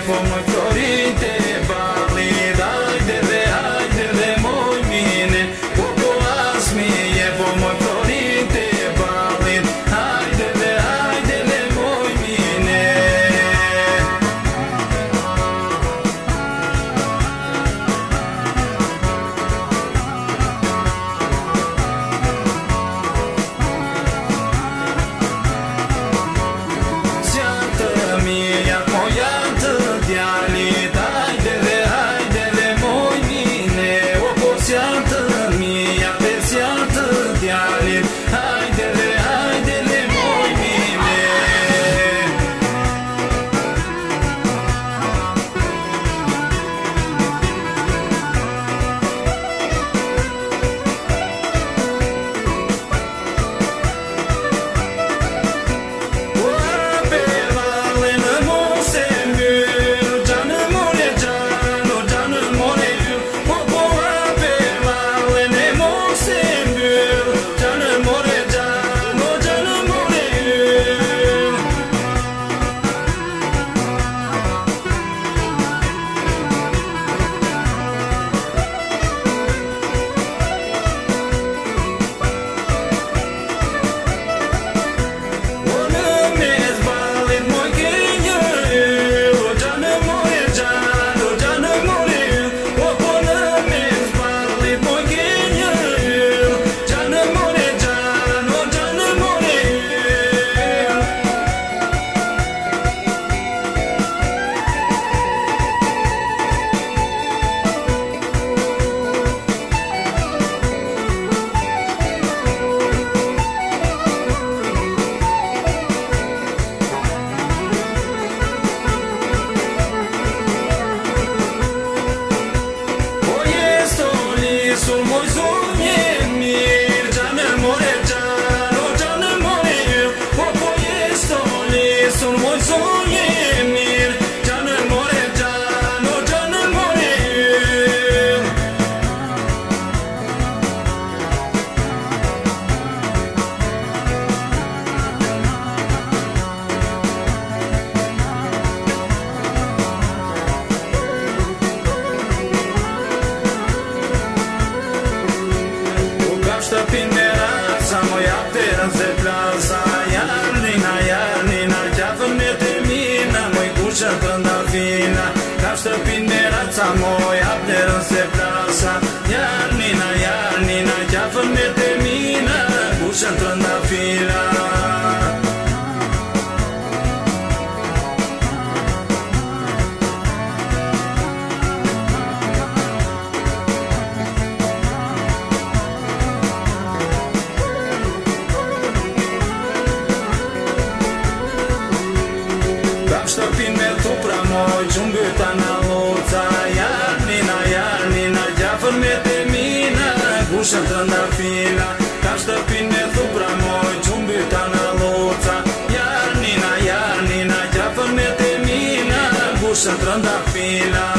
pomoj florite balit, hajdele moj mine, koliko vas mi je pomoj florite balit, hajdele moj mine. Sjată mia moja tădialit, hajdele moj mine, oko sjată mia pe sjată dialit, hajdele moj mine. Sul moj zonje mir, džane more džano, džane more il, oko je stoli, sul moj zonje mir, džane more džano, džane more il. Shtëpinerat moja terën se plasa, jarnina, gjafën me të mina, moj kushën të ndafina. Ka shtëpinerat moja terën se plasa, jarnina, gjafën me të mina, kushën të ndafina. Shtëpin me tu pra moj, qumbyta na luca, jarnina, gjafën me të mina, kushën të ndafina. Ka shtëpin me tu pra moj, qumbyta na luca, jarnina, gjafën me të mina, kushën të ndafina.